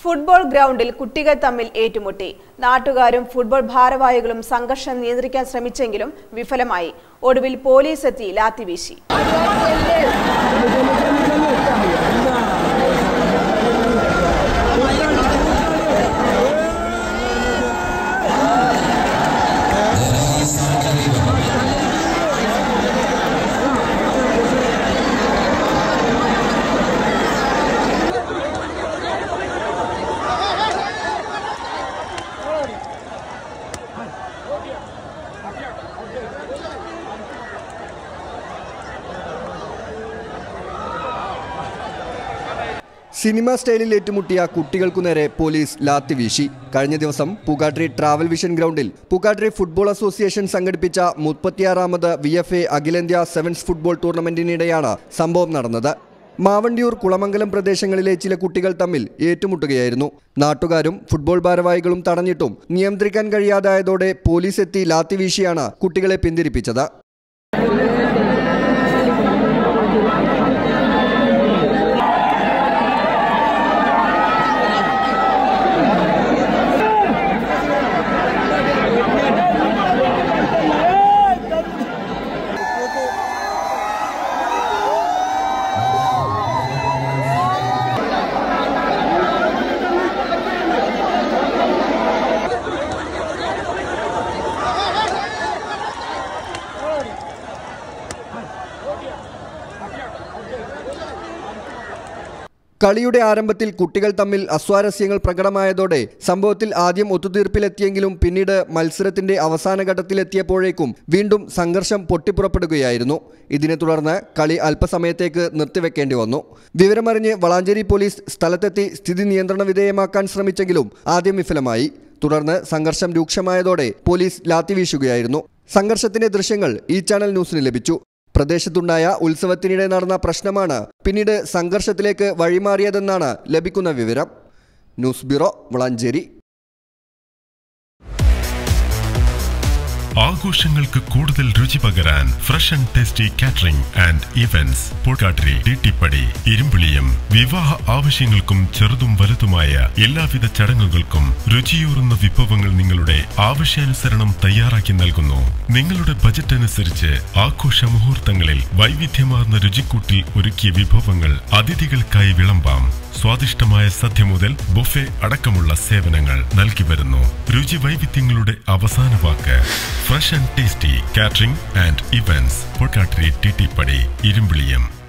Football ഗ്രൗണ്ടിൽ കുട്ടികൾ തമ്മിൽ ഏറ്റുമുട്ടി. നാട്ടുകാരും ഫുട്ബോൾ ഭാരവാഹികളും സംഘർഷം നിയന്ത്രിക്കാൻ ശ്രമിച്ചെങ്കിലും വിഫലമായി. ഒടുവിൽ പോലീസ് എത്തി ലാത്തിവീശി. സിനിമ സ്റ്റൈലിൽ ഏറ്റുമുട്ടിയ കുട്ടികൾക്കു നേരെ പോലീസ് ലാത്തിവീശി. കഴിഞ്ഞ ദിവസം പൂക്കാട്രി ട്രാവൽ വിഷൻ ഗ്രൗണ്ടിൽ പൂക്കാട്രി ഫുട്ബോൾ അസോസിയേഷൻ സംഘടിപ്പിച്ച 36ാമത് VFA അഖിലേന്ത്യാ സെവൻസ് ഫുട്ബോൾ ടൂർണമെന്റിനിടെയാണ് സംഭവം നടന്നത്. മാവണ്ടിയൂർ, കുളമംഗലം പ്രദേശങ്ങളിലെ ചില കുട്ടികൾ തമ്മിൽ ഏറ്റുമുട്ടുകയായിരുന്നു. നാട്ടുകാരും ഫുട്ബോൾ ഭാരവാഹികളും തടഞ്ഞിട്ടും നിയന്ത്രിക്കാൻ കഴിയാതായതോടെ പോലീസ് എത്തി ലാത്തിവീശിയാണ് കുട്ടികളെ പിന്തിരിപ്പിച്ചത്. കളിയുടെ ആരംഭത്തിൽ കുട്ടികൾ തമ്മിൽ അസ്വാരസ്യങ്ങൾ പ്രകടമായതോടെ സംഭവത്തിൽ ആദ്യം ഒത്തുതീർപ്പിലെത്തിയെങ്കിലും പിന്നീട് മത്സരത്തിന്റെ അവസാന ഘട്ടത്തിലെത്തിയപ്പോഴേക്കും വീണ്ടും സംഘർഷം പൊട്ടിപ്പുറപ്പെടുകയായിരുന്നു. ഇതിനെ തുടർന്ന് കളി അല്പസമയത്തേക്ക് നിർത്തിവെക്കേണ്ടി വന്നു. വിവരമറിഞ്ഞ് വളാഞ്ചേരി പോലീസ് സ്ഥലത്തെത്തി സ്ഥിതി നിയന്ത്രണ വിധേയമാക്കാൻ ശ്രമിച്ചെങ്കിലും ആദ്യം വിഫലമായി. തുടർന്ന് സംഘർഷം രൂക്ഷമായതോടെ പോലീസ് ലാത്തിവീശുകയായിരുന്നു. സംഘർഷത്തിന്റെ ദൃശ്യങ്ങൾ ഈ ചാനൽ ന്യൂസിന് ലഭിച്ചു. പ്രദേശത്തുണ്ടായ ഉത്സവത്തിനിടെ നടന്ന പ്രശ്നമാണ് പിന്നീട് സംഘർഷത്തിലേക്ക് വഴിമാറിയതെന്നാണ് ലഭിക്കുന്ന വിവരം. News bureau, Valanchery. ആഘോഷങ്ങൾക്ക് കൂടുതൽ രുചി പകരാൻ fresh and tasty catering and events Pookkattiri, Tittippadi, Irimbiliyam. വിവാഹ ആവശ്യങ്ങൾക്കും ചെറുതും വലുതുമായ എല്ലാവിധ ചടങ്ങുകൾക്കും രുചിയൂറുന്ന വിഭവങ്ങൾ നിങ്ങളുടെ ആവശ്യാനുസരണം തയ്യാറാക്കി നൽകുന്നു. നിങ്ങളുടെ ബജറ്റ് അനുസരിച്ച് ആഘോഷ മുഹൂർത്തങ്ങളിൽ വൈവിധ്യമാർന്ന രുചിക്കൂട്ടിൽ ഒരുക്കിയ വിഭവങ്ങൾ അതിഥികൾക്കായി വിളമ്പാം. സ്വാദിഷ്ടമായ സദ്യ മുതൽ ബുഫെ അടക്കമുള്ള സേവനങ്ങൾ നൽകി വരുന്നു. രുചി വൈവിധ്യങ്ങളുടെ അവസാന വാക്ക് fresh and tasty catering and events Pookkattiri, Tittippadi, Irimbiliyam.